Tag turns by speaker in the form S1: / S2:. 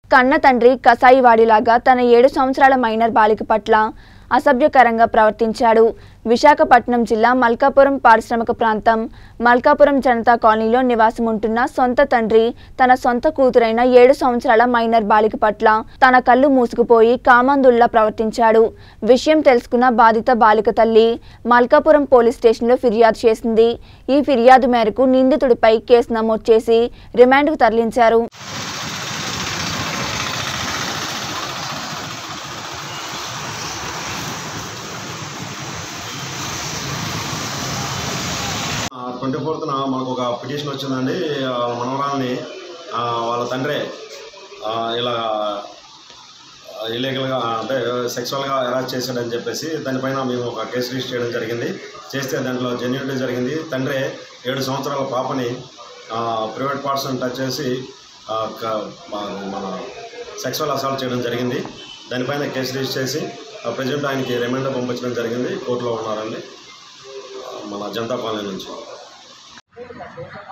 S1: కన్న తండ్రి కసాయివాడిలాగా తన 7 సంవత్సరాల మైనర్ బాలిక పట్ల అసభ్యకరంగా ప్రవర్తించాడు. విశాఖపట్నం జిల్లా మల్కాపురం పారిశ్రామిక ప్రాంతం మల్కాపురం జనతా కాలనీలో నివాసం ఉంటున్న సొంత తండ్రి తన సొంత కూతురైన 7 సంవత్సరాల మైనర్ బాలిక పట్ల తన కళ్ళు మూసుకుపోయి కామాంధుల్లా ప్రవర్తించాడు. విషయం తెలుసుకున్న బాధిత బాలిక తల్లి మల్కాపురం పోలీస్ స్టేషన్లో ఫిర్యాదు చేసింది. ఈ ఫిర్యాదు మేరకు నిందితుడిపై కేసు నమోదు చేసి రిమాండ్కు తరలించారు.
S2: ట్వంటీ ఫోర్త్న మనకు ఒక పిటిషన్ వచ్చిందండి. వాళ్ళ మనవరాల్ని వాళ్ళ తండ్రి ఇలా ఇల్లీగల్గా అంటే సెక్సువల్గా హెరాస్ చేశాడని చెప్పేసి దానిపైన మేము ఒక కేసు రిజిస్టర్ చేయడం జరిగింది. చేస్తే దాంట్లో జెన్యూనిటీ జరిగింది. తండ్రి 7 సంవత్సరాల పాపని ప్రైవేట్ పార్ట్స్ని టచ్ చేసి మన సెక్సువల్ అసాల్ట్ చేయడం జరిగింది. దానిపైన కేసు రిజిస్టర్ చేసి ప్రజెంట్ ఆయనకి రిమాండ్ పంపించడం జరిగింది. కోర్టులో ఉన్నారండి మన జనతా కాలనీ నుంచి.